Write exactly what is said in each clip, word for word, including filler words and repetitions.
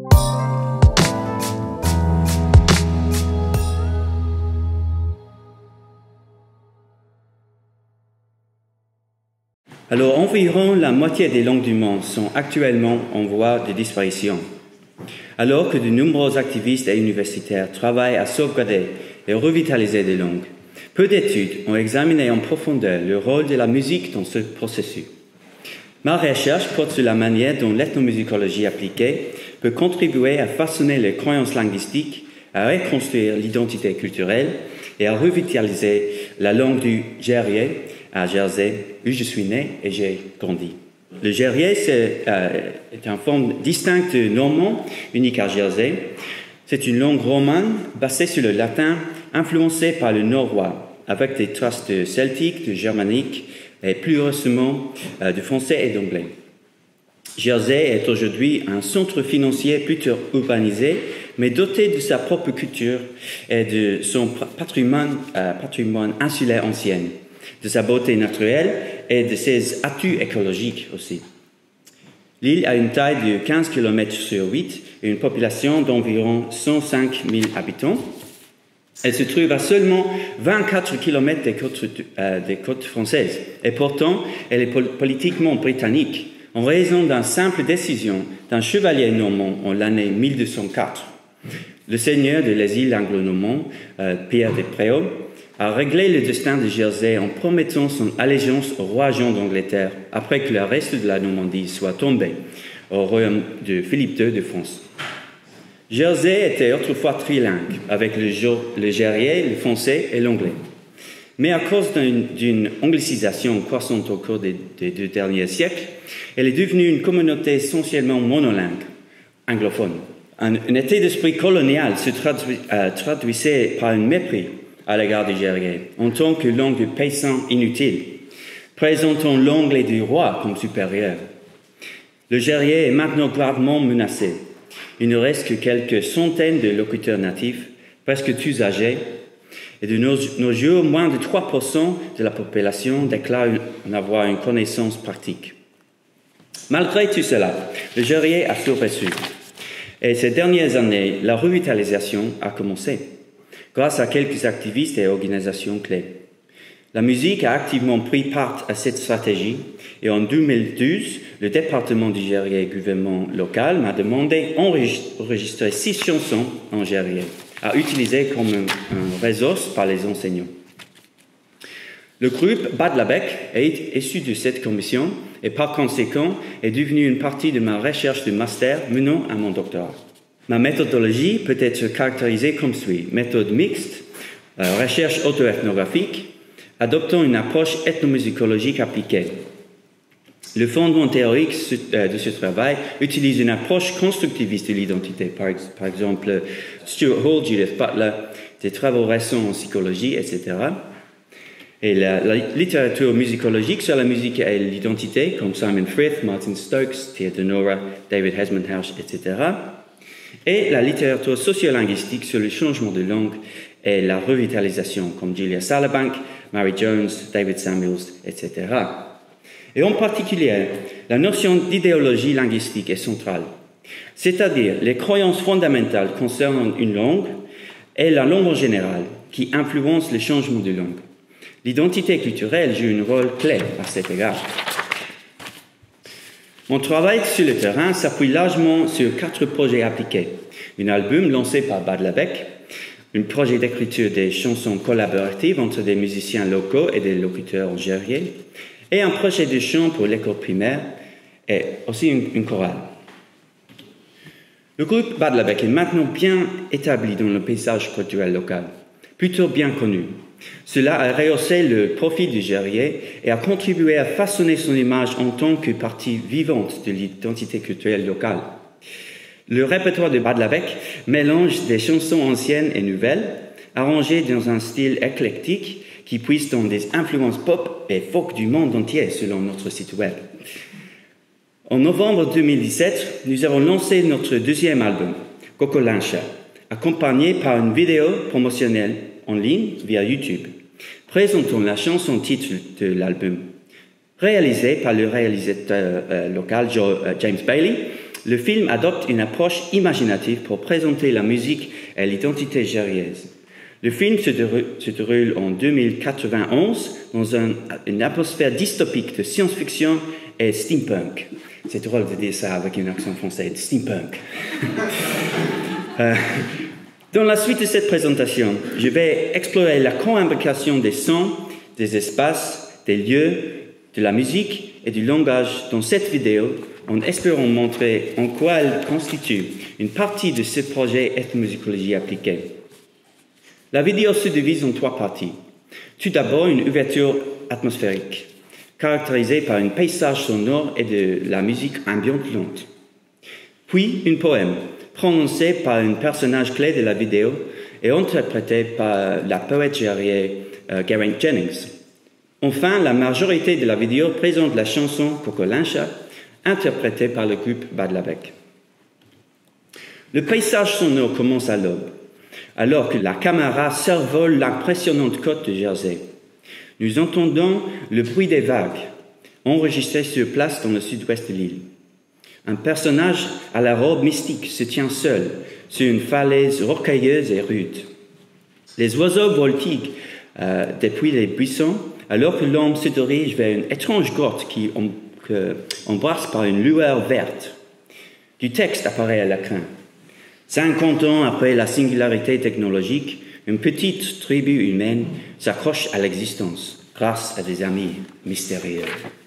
Alors, environ la moitié des langues du monde sont actuellement en voie de disparition. Alors que de nombreux activistes et universitaires travaillent à sauvegarder et revitaliser des langues, peu d'études ont examiné en profondeur le rôle de la musique dans ce processus. Ma recherche porte sur la manière dont l'ethnomusicologie appliquée peut contribuer à façonner les croyances linguistiques, à reconstruire l'identité culturelle et à revitaliser la langue du Jériais à Jersey, où je suis né et j'ai grandi. Le Jériais c'est, euh, est une forme distincte du normand, unique à Jersey. C'est une langue romane basée sur le latin, influencée par le norrois, avec des traces de celtique, de germanique et plus récemment euh, de français et d'anglais. Jersey est aujourd'hui un centre financier plutôt urbanisé, mais doté de sa propre culture et de son patrimoine, euh, patrimoine insulaire ancien, de sa beauté naturelle et de ses atouts écologiques aussi. L'île a une taille de quinze kilomètres sur huit et une population d'environ cent cinq mille habitants. Elle se trouve à seulement vingt-quatre kilomètres des côtes, euh, des côtes françaises et pourtant elle est pol politiquement britannique en raison d'une simple décision d'un chevalier normand en l'année mille deux cent quatre. Le seigneur de les îles anglo-normandes, euh, Pierre de Préaux, a réglé le destin de Jersey en promettant son allégeance au roi Jean d'Angleterre après que le reste de la Normandie soit tombé au royaume de Philippe deux de France. Jersey était autrefois trilingue avec le, le jériais, le français et l'anglais. Mais à cause d'une anglicisation croissante au cours des, des deux derniers siècles, elle est devenue une communauté essentiellement monolingue, anglophone. Un, un état d'esprit colonial se traduit, euh, traduisait par un mépris à l'égard du jériais, en tant que langue de paysan inutile, présentant l'anglais du roi comme supérieur. Le jériais est maintenant gravement menacé. Il ne reste que quelques centaines de locuteurs natifs, presque tous âgés, et de nos, nos jours, moins de trois pour cent de la population déclare en avoir une connaissance pratique. Malgré tout cela, le jériais a survécu. Et ces dernières années, la revitalisation a commencé, grâce à quelques activistes et organisations clés. La musique a activement pris part à cette stratégie et en deux mille douze, le département du jériais gouvernement local m'a demandé d'enregistrer six chansons en jériais à utiliser comme un, un ressource par les enseignants. Le groupe Badlabec est issu de cette commission et par conséquent est devenu une partie de ma recherche de master menant à mon doctorat. Ma méthodologie peut être caractérisée comme suit. Méthode mixte, euh, recherche auto-ethnographique, adoptant une approche ethnomusicologique appliquée. Le fondement théorique de ce travail utilise une approche constructiviste de l'identité, par, par exemple Stuart Hall, Judith Butler, des travaux récents en psychologie, et cetera. Et la, la littérature musicologique sur la musique et l'identité, comme Simon Frith, Martin Stokes, Tia Donora, David Hesmondhalgh, et cetera. Et la littérature sociolinguistique sur le changement de langue et la revitalisation, comme Julia Salabank, Mary Jones, David Samuels, et cetera. Et en particulier, la notion d'idéologie linguistique est centrale, c'est-à-dire les croyances fondamentales concernant une langue et la langue en général qui influencent le changement de langue. L'identité culturelle joue un rôle clé à cet égard. Mon travail sur le terrain s'appuie largement sur quatre projets appliqués. Un album lancé par Badlabec, un projet d'écriture des chansons collaboratives entre des musiciens locaux et des locuteurs algériens, et un projet de chant pour l'école primaire, et aussi une, une chorale. Le groupe Badlabec est maintenant bien établi dans le paysage culturel local, plutôt bien connu. Cela a rehaussé le profil du jériais et a contribué à façonner son image en tant que partie vivante de l'identité culturelle locale. Le répertoire de Badlabec mélange des chansons anciennes et nouvelles, arrangées dans un style éclectique qui puise dans des influences pop et folk du monde entier, selon notre site web. En novembre deux mille dix-sept, nous avons lancé notre deuxième album, Kokolincha, accompagné par une vidéo promotionnelle en ligne via YouTube, présentant la chanson titre de l'album, réalisée par le réalisateur euh, local Joe, euh, James Bailey le film adopte une approche imaginative pour présenter la musique et l'identité gerriaise. Le film se déroule, se déroule en deux mille quatre-vingt-onze dans un, une atmosphère dystopique de science-fiction et steampunk. C'est drôle de dire ça avec un accent français, steampunk. euh, dans la suite de cette présentation, je vais explorer la co-imbrication des sons, des espaces, des lieux, de la musique et du langage dans cette vidéo, en espérant montrer en quoi elle constitue une partie de ce projet ethnomusicologie appliquée. La vidéo se divise en trois parties. Tout d'abord, une ouverture atmosphérique, caractérisée par un paysage sonore et de la musique ambiante lente. Puis, un poème, prononcé par un personnage clé de la vidéo et interprété par la poète gerrière euh, Geraint Jennings. Enfin, la majorité de la vidéo présente la chanson Cocolincha, interprétée par le groupe Badlavec. Le paysage sonore commence à l'aube, alors que la caméra survole l'impressionnante côte de Jersey. Nous entendons le bruit des vagues, enregistré sur place dans le sud-ouest de l'île. Un personnage à la robe mystique se tient seul sur une falaise rocailleuse et rude. Les oiseaux voltiguent euh, depuis les buissons, alors que l'homme se dirige vers une étrange grotte qui em, que, embrasse par une lueur verte. Du texte apparaît à l'écran. Cinquante ans après la singularité technologique, une petite tribu humaine s'accroche à l'existence grâce à des amis mystérieux.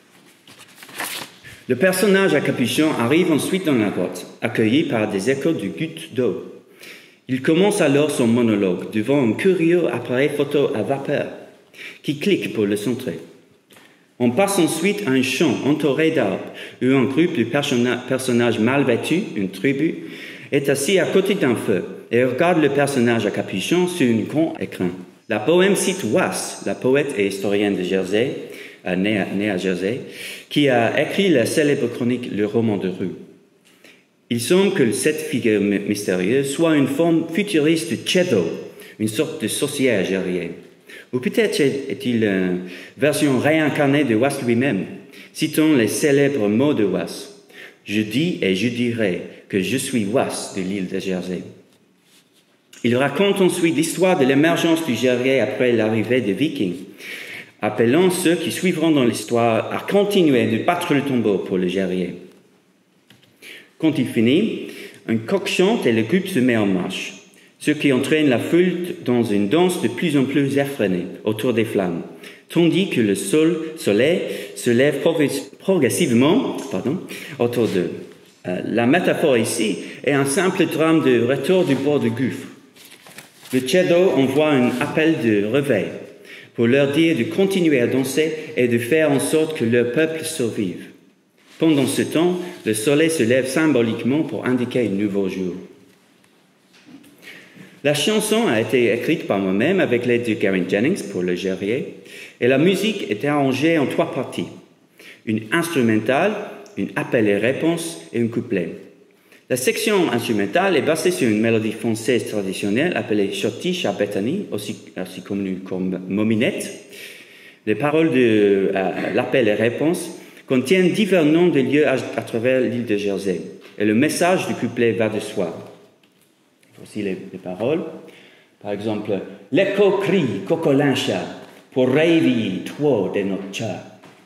Le personnage à capuchon arrive ensuite dans la grotte, accueilli par des échos de gouttes d'eau. Il commence alors son monologue devant un curieux appareil photo à vapeur qui clique pour le centrer. On passe ensuite à un champ entouré d'arbres où un groupe de personna- personnages mal vêtus, une tribu, est assis à côté d'un feu et regarde le personnage à capuchon sur un grand écran. La poème cite Was, la poète et historienne de Jersey, euh, née, à, née à Jersey, qui a écrit la célèbre chronique Le roman de rue. Il semble que cette figure mystérieuse soit une forme futuriste de Chedo, une sorte de sorcière gerrienne. Ou peut-être est-il une version réincarnée de Was lui-même, citant les célèbres mots de Was. Je dis et je dirai que je suis Was de l'île de Jersey. Il raconte ensuite l'histoire de l'émergence du Gerrier après l'arrivée des Vikings, appelant ceux qui suivront dans l'histoire à continuer de battre le tambour pour le Gerrier. Quand il finit, un coq chante et le groupe se met en marche, ce qui entraîne la foule dans une danse de plus en plus effrénée autour des flammes, tandis que le sol, soleil se lève progressivement pardon, autour d'eux. Euh, la métaphore ici est un simple drame de retour du bord du gouffre. Le Chedo envoie un appel de réveil pour leur dire de continuer à danser et de faire en sorte que leur peuple survive. Pendant ce temps, le soleil se lève symboliquement pour indiquer un nouveau jour. La chanson a été écrite par moi-même avec l'aide de Geraint Jennings pour le Gerrier, et la musique est arrangée en trois parties. Une instrumentale, une appel et réponse et un couplet. La section instrumentale est basée sur une mélodie française traditionnelle appelée Shoti Bethany, aussi, aussi connue comme Mominette. Les paroles de euh, l'appel et réponse contiennent divers noms de lieux à, à travers l'île de Jersey, et le message du couplet va de soi. Voici les, les paroles. Par exemple, « L'écho crie Cocolincha pour réveiller toi de notre chat. »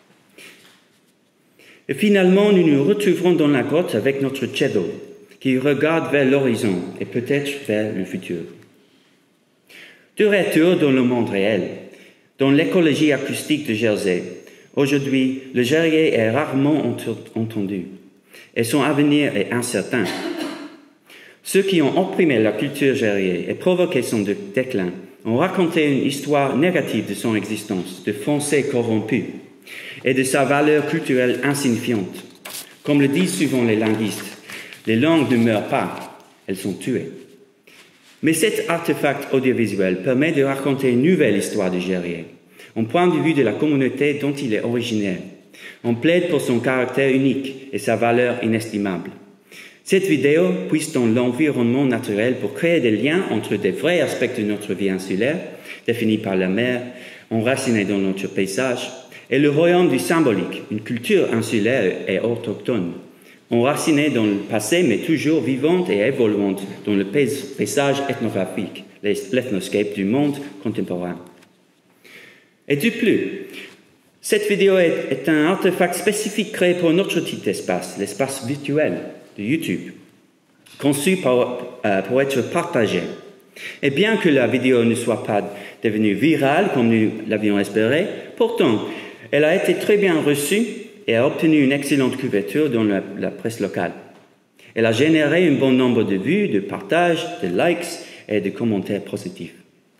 Et finalement, nous nous retrouverons dans la grotte avec notre Chedo, qui regarde vers l'horizon et peut-être vers le futur. De retour dans le monde réel, dans l'écologie acoustique de Jersey, aujourd'hui, le Gerrier est rarement entendu et son avenir est incertain. Ceux qui ont opprimé la culture gerrier et provoqué son déclin ont raconté une histoire négative de son existence, de Français corrompus et de sa valeur culturelle insignifiante. Comme le disent souvent les linguistes, les langues ne meurent pas, elles sont tuées. Mais cet artefact audiovisuel permet de raconter une nouvelle histoire du Gerrier, en point de vue de la communauté dont il est originaire. On plaide pour son caractère unique et sa valeur inestimable. Cette vidéo puise dans l'environnement naturel pour créer des liens entre des vrais aspects de notre vie insulaire, définis par la mer, enracinés dans notre paysage, et le royaume du symbolique, une culture insulaire et autochtone, enracinée dans le passé, mais toujours vivante et évoluante dans le paysage ethnographique, l'ethnoscape du monde contemporain. Et de plus, cette vidéo est, est un artefact spécifique créé pour notre petit espace, l'espace virtuel de YouTube, conçu pour, euh, pour être partagé. Et bien que la vidéo ne soit pas devenue virale comme nous l'avions espéré, pourtant, elle a été très bien reçue et a obtenu une excellente couverture dans la, la presse locale. Elle a généré un bon nombre de vues, de partages, de likes et de commentaires positifs.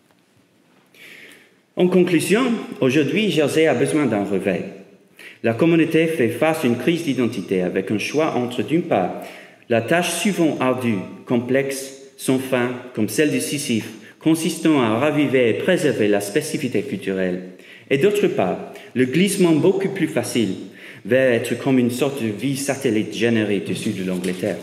En conclusion, aujourd'hui, Jersey a besoin d'un réveil. La communauté fait face à une crise d'identité avec un choix entre, d'une part, la tâche souvent ardue, complexe, sans fin, comme celle de Sisyphe, consistant à raviver et préserver la spécificité culturelle, et d'autre part, le glissement beaucoup plus facile vers être comme une sorte de vie satellite générée du sud de l'Angleterre.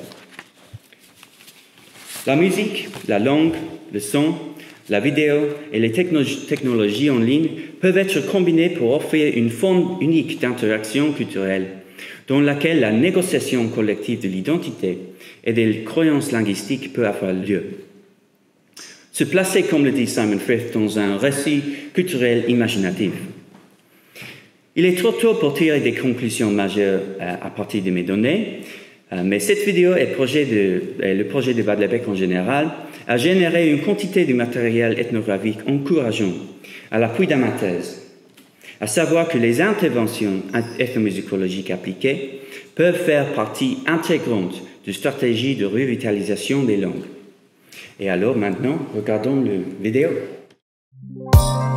La musique, la langue, le son, la vidéo et les technologies en ligne peuvent être combinées pour offrir une forme unique d'interaction culturelle dans laquelle la négociation collective de l'identité et des croyances linguistiques peut avoir lieu. Se placer, comme le dit Simon Frith, dans un récit culturel imaginatif. Il est trop tôt pour tirer des conclusions majeures à partir de mes données, mais cette vidéo et le projet de, et le projet de Bad-Lebec en général a généré une quantité de matériel ethnographique encourageant à l'appui de ma thèse, à savoir que les interventions ethnomusicologiques appliquées peuvent faire partie intégrante de stratégies de revitalisation des langues. Et alors maintenant, regardons la vidéo.